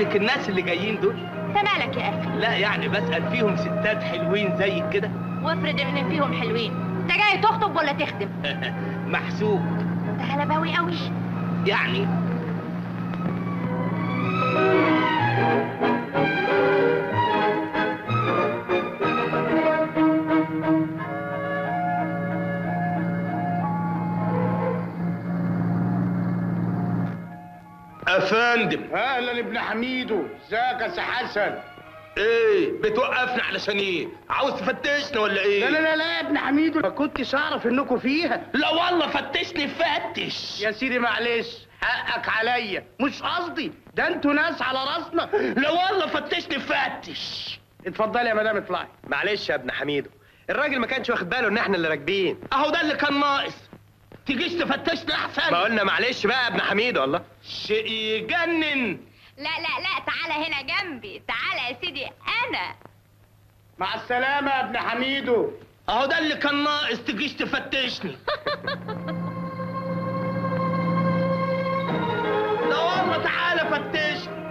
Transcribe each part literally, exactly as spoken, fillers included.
عاجبك الناس اللي جايين دول؟ انت مالك يا اخي؟ لا يعني بسأل فيهم ستات حلوين زيك كده؟ وافرض ان فيهم حلوين، انت جاي تخطب ولا تخدم؟ محسوب. انت غلباوي قوي يعني. افندم. اهلا ابن حميدو، ازيك يا سي حسن؟ ايه بتوقفنا علشان ايه؟ عاوز تفتشنا ولا ايه؟ لا لا لا لا يا ابن حميدو، ما كنتش اعرف انكم فيها. لا والله فتشني فتش. يا سيدي معلش، حقك عليا، مش قصدي، ده انتوا ناس على راسنا. لا والله فتشني فتش. اتفضلي يا مدام اطلعي. معلش يا ابن حميدو، الراجل ما كانش واخد باله ان احنا اللي راكبين. اهو ده اللي كان ناقص. تجيش تفتشنا احسن. ما قلنا معلش بقى يا ابن حميدو. الله، شيء يجنن. لا لا لا، تعالى هنا جنبي، تعالى يا سيدي انا. مع السلامة يا ابن حميدو. اهو ده اللي كان ناقص، تجيش تفتشني. لا والله تعالى فتشني.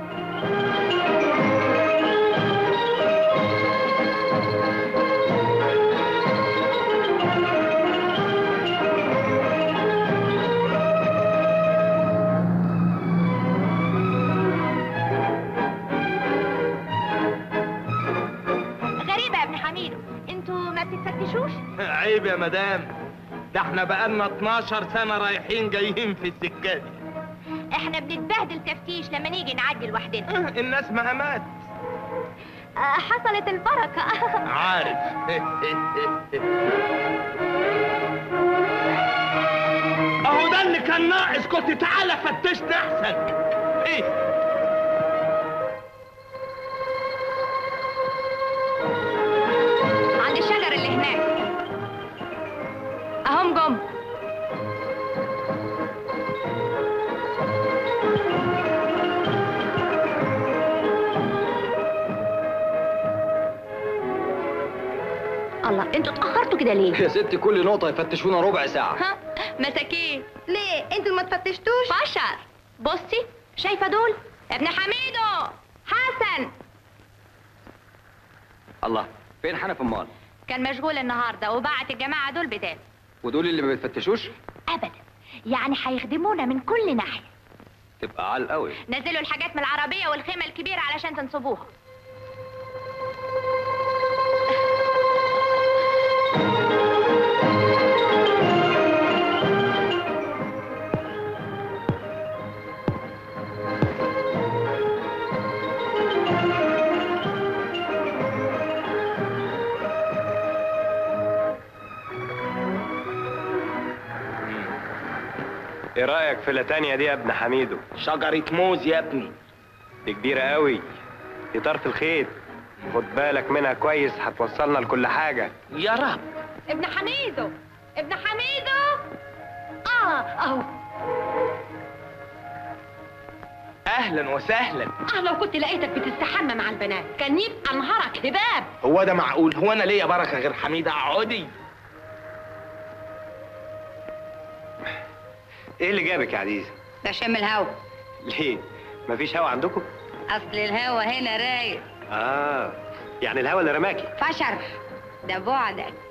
بتفتشوش؟ عيب يا مدام، ده احنا بقالنا اتناشر سنة رايحين جايين في السكة دي. احنا بنتبهدل تفتيش لما نيجي نعدي لوحدنا. الناس مهمات. آه حصلت البركة. عارف. اهو ده اللي كان ناقص، كنت تعالى فتشنا احسن. ايه الشجر اللي هناك اهم جم. الله، انتوا اتأخرتوا كده ليه؟ يا ستي كل نقطة يفتشونا ربع ساعة. ها؟ مساكين. ليه؟ انتوا ما تفتشتوش؟ بشر. بصي، شايفة دول؟ ابن حميدو، حسن. الله، فين حنف امال؟ كان مشغول النهارده وبعت الجماعه دول بدال. ودول اللي ما بيتفتشوش؟ ابدا، يعني هيخدمونا من كل ناحيه. تبقى عال قوي. نزلوا الحاجات من العربيه والخيمه الكبيره علشان تنصبوها. ايه رأيك في لاتانيا دي يا ابن حميدو؟ شجرة موز يا ابني. دي كبيرة قوي، دي طرف الخيط، خد بالك منها كويس، هتوصلنا لكل حاجة. يا رب. ابن حميدو، ابن حميدو. اه اهو. اهلا وسهلا. اه لو كنت لقيتك بتستحمى مع البنات كان يبقى نهارك هباب. هو ده معقول؟ هو انا ليا بركة غير حميدة؟ اقعدي. ايه اللي جابك يا عزيزة؟ بشم الهوا. ليه؟ مفيش هوا عندكم؟ اصل الهوا هنا رايق. اه، يعني الهوا اللي رماكي. فشر، ده بعدك.